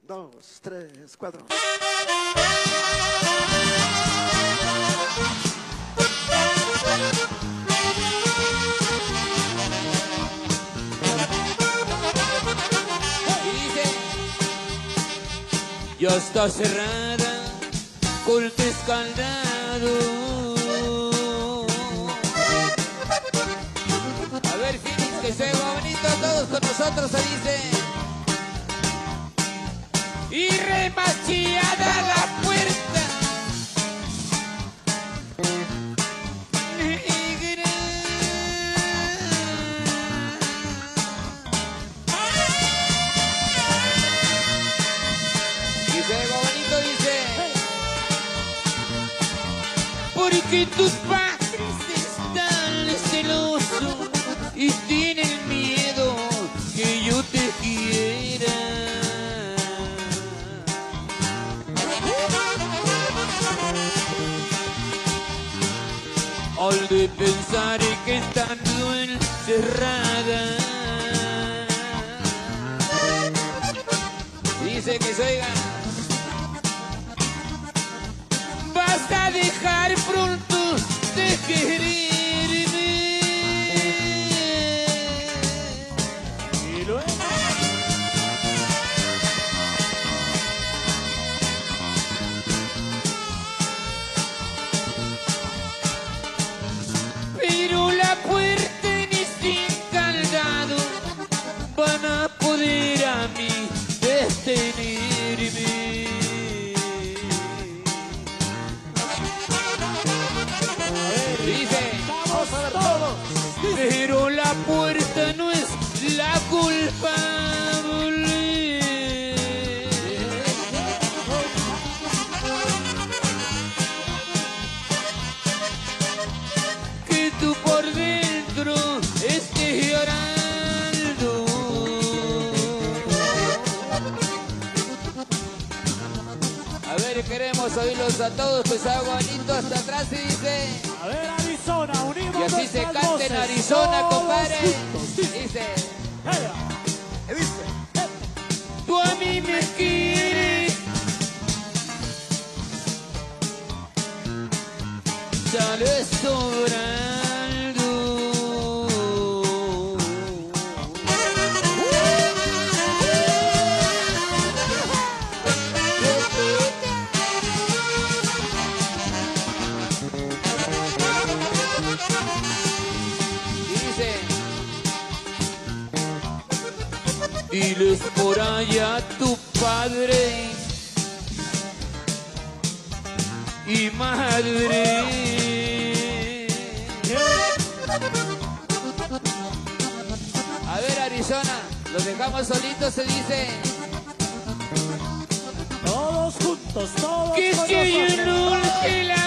2, 3, 4. Y dice: ya está cerrada, corte escaldado. A ver, Phoenix, que se va bonito todos con nosotros, se dice. Y remachillada la puerta negra. Y se va bonito, dice. Porque tus padres están celosos y tienen miedo que yo te quiera. Al de pensar que estando encerrada, dice que se oiga, vas a dejar pronto de quererme. Y luego pero la puerta en este candado van a poder a mí detenerme. Dice, Vamos a ver todos. pero la puerta no es la culpable. Que tú por dentro estés llorando. A ver, queremos oírlos a todos, pues algo bonito hasta atrás y dice. A ver, Arizona, unimos Y así se nuestras canta en voces, Arizona, todos compadre. juntos. Dice, ¿Qué dice? tú a mí me quieres, sales sobrando. Dice, diles por allá a tu padre y madre. A ver, Arizona, los dejamos solitos, se dice. Todos juntos, todos Que con si hoy nosotros. urge la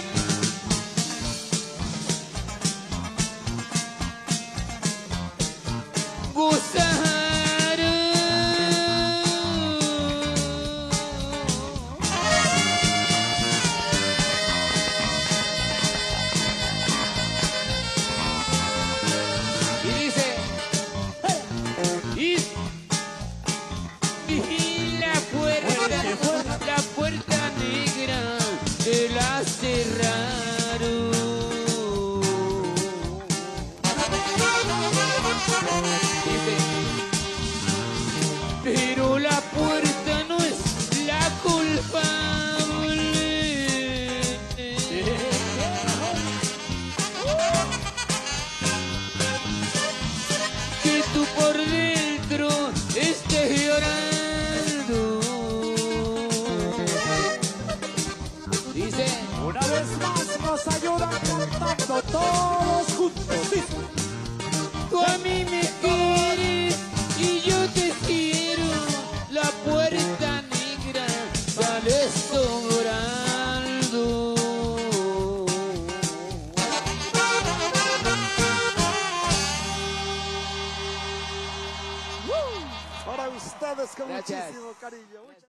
gozar. Y dice, y la puerta negra te la cerraron. Dice, pero la puerta no es la culpable. Que tú por dentro estés llorando. Dice, Una vez más nos ayudan cantando todos juntos. Dice, tú a mí me quieres y yo te quiero. La puerta negra sale sobrando. Para ustedes con Gracias. muchísimo cariño.